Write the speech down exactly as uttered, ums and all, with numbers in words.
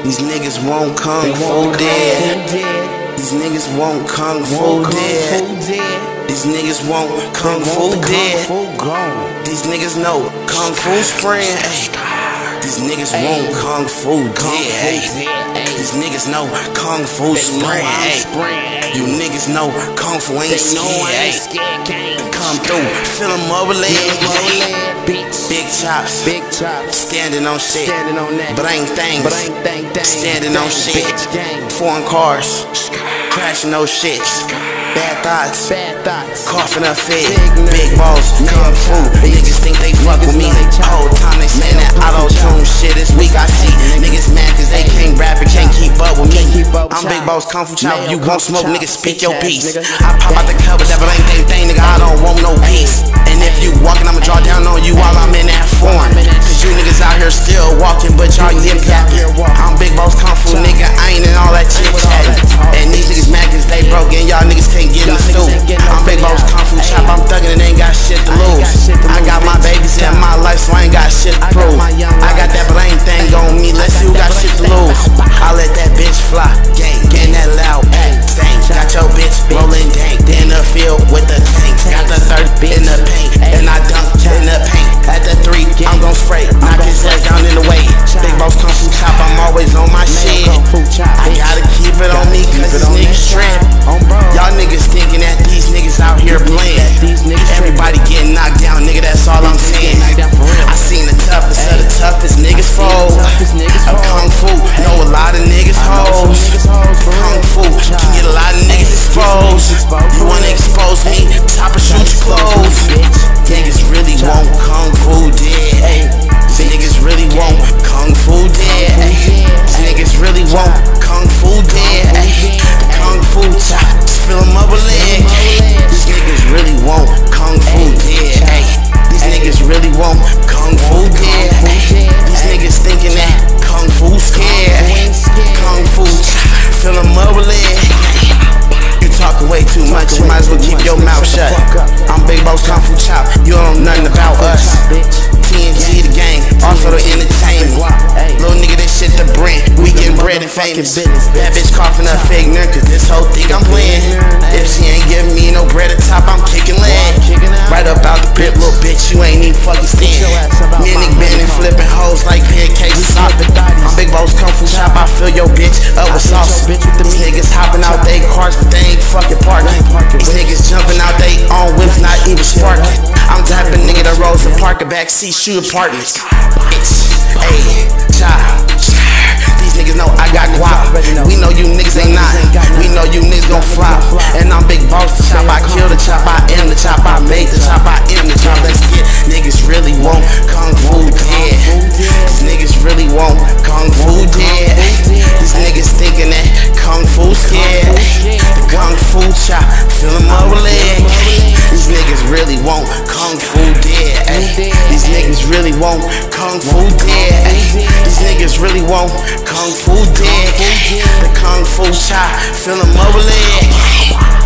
These niggas want KungFu dead. These niggas want KungFu dead. These niggas want KungFu dead. These niggas know KungFu spread. These niggas want KungFu dead. These niggas know KungFu spread. You niggas know KungFu ain't scared. Come through, fill 'em over leg. Big chops, big chops, standing on shit, standing on that, but ain't things, but ain't thing, thing, standing on shit, foreign cars, crashing those shits, bad thoughts, bad thoughts, coughing up fit, big boss, KungFu, niggas think they fuck with me, whole time they saying that auto-tune shit, this week I see, niggas mad cause they can't rap and can't keep up with me, I'm Big Boss KungFu Choppa, you won't smoke, niggas speak your piece, I pop out the cover, that but ain't thing, thing, nigga, I don't want no peace, and if you walking, I'ma draw down on you while I'm in that form. Cause you niggas out here still walking, but y'all yip yapping. I'm Big Boss KungFu, nigga, I ain't in all that chit chatting. And these niggas mad cause they broke and y'all niggas can't get in the stool. I'm Big Boss KungFu Choppa, I'm thuggin' and ain't got shit to lose. I got my babies in my life, so I ain't got shit to prove. I got that blame thing on me, let's see who got shit to lose. I let that bitch fly, gang, and that loud bang. Got your bitch rolling dank in the field with the tank. Got the third in the paint, and I dunk in the paint. At the three, I'm gon' spray, knock his leg down in the way. Big Boss KungFu Choppa, I'm always on my shit. I gotta keep it on me, cause these niggas trap. Y'all niggas thinking that these niggas out here playing. Everybody getting knocked down, nigga, that's all I'm saying. I seen the toughest of the toughest niggas fold. A KungFu, know a lot of niggas hoes. KungFu can get a lot of niggas exposed. You wanna expose me, Choppa shoot your clothes. Niggas really want KungFu dead. These niggas really want KungFu dead. These niggas really want KungFu dead. KungFu Choppa, fill 'em up a leg. These niggas really want KungFu dead. These niggas really want KungFu dead. These niggas thinking that KungFu scared. KungFu Choppa, fill 'em up a leg. You talking way too much, you might as well keep your mouth shut. I'm Big Boss KungFu Choppa, you don't know nothing about us. T N G the gang, also the entertainment. Little nigga, this shit the brand, we getting bread and famous. That bitch coughing up fake nerd, cause this whole thing I'm playing. If she ain't giving me no bread at top, I'm kicking leg. Right up out the pit, little bitch, you ain't even fucking stand. Me and nigga been flipping hoes like pancakes. I'm Big Boss KungFu Choppa, I fill your bitch up with sauce. These niggas hopping out they cars, but they ain't fucking parking. These niggas jumping out they own whips, not even sparking. I'm the type of nigga that rolls the park a backseat shoot apartments. Ayy, child. These niggas know I got guap. We know you niggas ain't not. We know you niggas gon' flop. And I'm Big Boss the Choppa. I kill the Choppa. I am the Choppa. I made the Choppa. I am the Choppa. Let's get niggas really want KungFu dead. These niggas really want KungFu dead. These niggas thinking that KungFu scared. The KungFu Choppa, fill 'em up a leg. These niggas really want KungFu dead. These niggas really want KungFu dead. These niggas really want KungFu dead. The KungFu Choppa, fill 'em up a leg.